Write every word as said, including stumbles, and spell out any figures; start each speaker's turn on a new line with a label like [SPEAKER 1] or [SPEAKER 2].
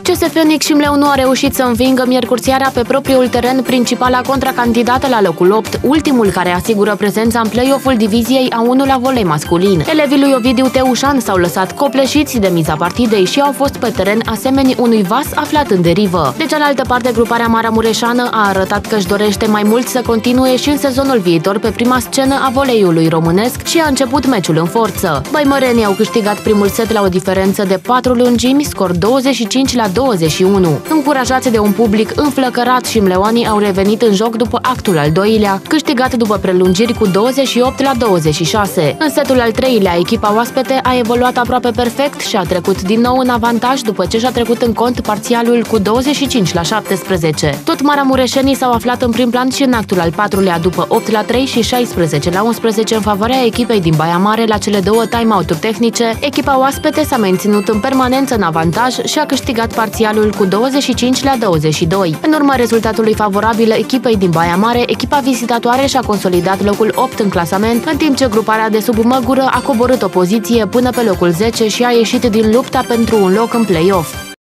[SPEAKER 1] C S F Next-Șimleu nu a reușit să învingă miercuri seara pe propriul teren principala contracandidată la locul opt, ultimul care asigură prezența în play-off-ul diviziei A unu la volei masculin. Elevii lui Ovidiu Teușan s-au lăsat copleșiți de miza partidei și au fost pe teren asemeni unui vas aflat în derivă. De cealaltă parte, gruparea maramureșană a arătat că își dorește mai mult să continue și în sezonul viitor pe prima scenă a voleiului românesc și a început meciul în forță. Băimărenii au câștigat primul set la o diferență de patru lungimi, scor douăzeci și cinci la douăzeci și unu. Încurajați de un public înflăcărat, șimleoanii au revenit în joc după actul al doilea, câștigat după prelungiri cu douăzeci și opt la douăzeci și șase. În setul al treilea, echipa oaspete a evoluat aproape perfect și a trecut din nou în avantaj după ce și-a trecut în cont parțialul cu douăzeci și cinci la șaptesprezece. Tot maramureșenii s-au aflat în prim plan și în actul al patrulea după opt la trei și șaisprezece la unsprezece în favoarea echipei din Baia Mare la cele două time-out-uri tehnice. Echipa oaspete s-a menținut în permanență în avantaj și a câștigat parțialul cu douăzeci și cinci la douăzeci și doi. În urma rezultatului favorabil echipei din Baia Mare, echipa vizitatoare și-a consolidat locul opt în clasament, în timp ce gruparea de sub Măgură a coborât o poziție până pe locul zece și a ieșit din lupta pentru un loc în play-off.